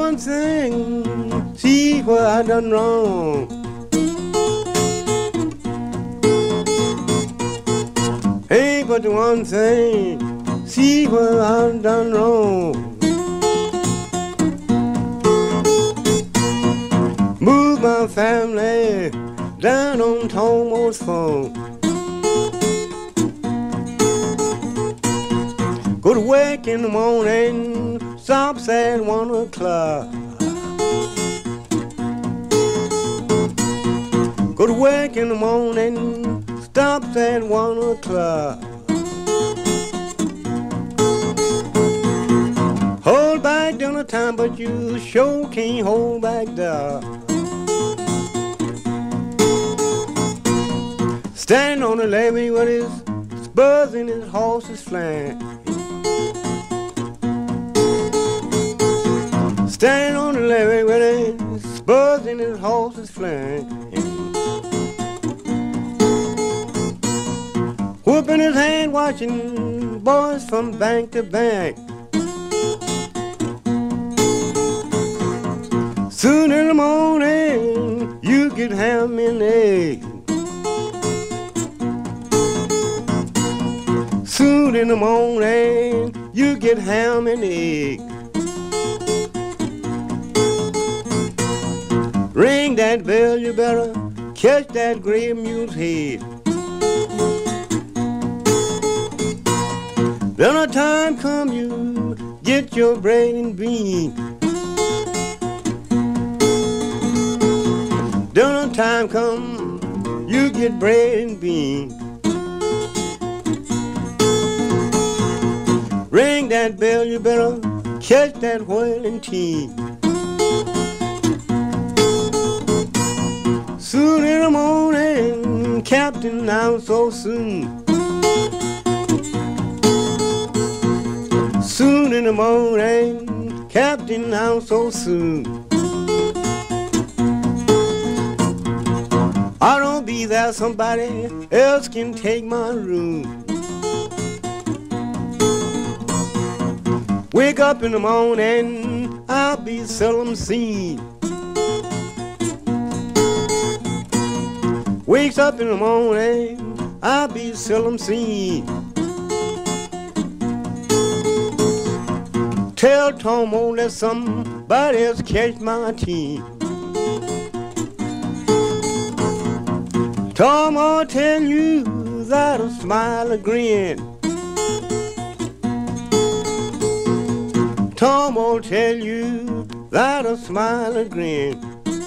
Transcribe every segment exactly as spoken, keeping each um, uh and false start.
one thing, see where I done wrong. Ain't but the one thing, see where I done wrong. Move my family down on Tomo's phone. Go to work in the morning, stops at one o'clock. Go to work in the morning, stops at one o'clock. Hold back dinner time, but you sure can't hold back dark. Standing on the levee with his spurs and his horse's flank. Standing on the levee with his spurs and his horse's flank. Whooping his hand, watching boys from bank to bank. Soon in the morning, you get ham and eggs. Soon in the morning, you get ham and eggs. Ring that bell, you better catch that gray mule's head. Then a time come, you get your bread and beans. Then a time come, you get bread and beans. Ring that bell, you better catch that whaling tea. Soon in the morning, Captain, now so soon. Soon in the morning, Captain, now so soon. I don't be there, somebody else can take my room. Wake up in the morning, I'll be seldom seen. Wakes up in the morning, I'll be seldom seen. Tell Tomo let somebody else catch my team. Tomo tell you that a smile a grin. Tomo tell you that a smile a grin.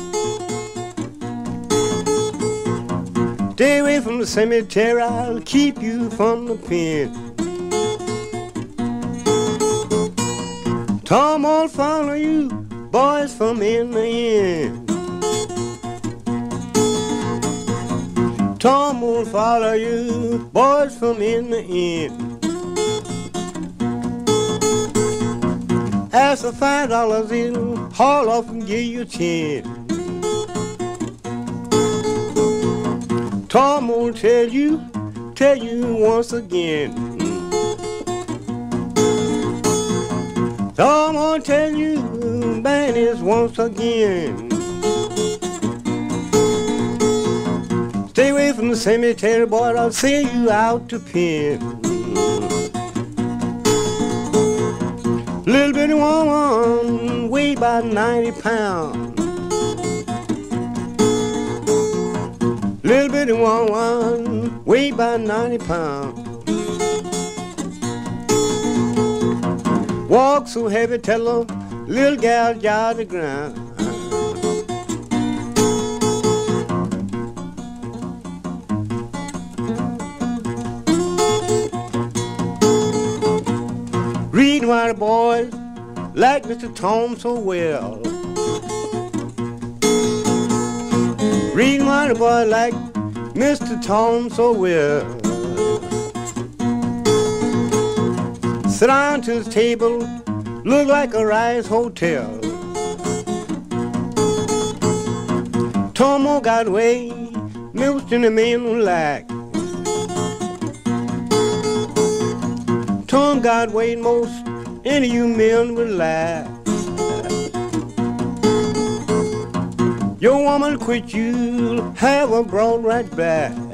Stay away from the cemetery, I'll keep you from the pen. Tomo will follow you, boys, from in the end. Tomo will follow you, boys, from in the end. Ask for five dollars, it'll haul off and give you ten. Tomo will tell you, tell you once again. Tomo will tell you, man, is once again. Stay away from the cemetery, boy, I'll sell you out to pen. Little bitty woman, weigh about ninety pounds. Little bitty woman, weigh about ninety pounds. Walk so heavy, tell her little gal jaw the ground. Reading why the boys like Mister Tom so well. Reading why the boys like Mister Tom so well. Sit down to his table, look like a rice hotel. Tomo got away, most of the men were like. Tom got away, most any of you men would laugh. Your woman quit, you'll have her brought right back.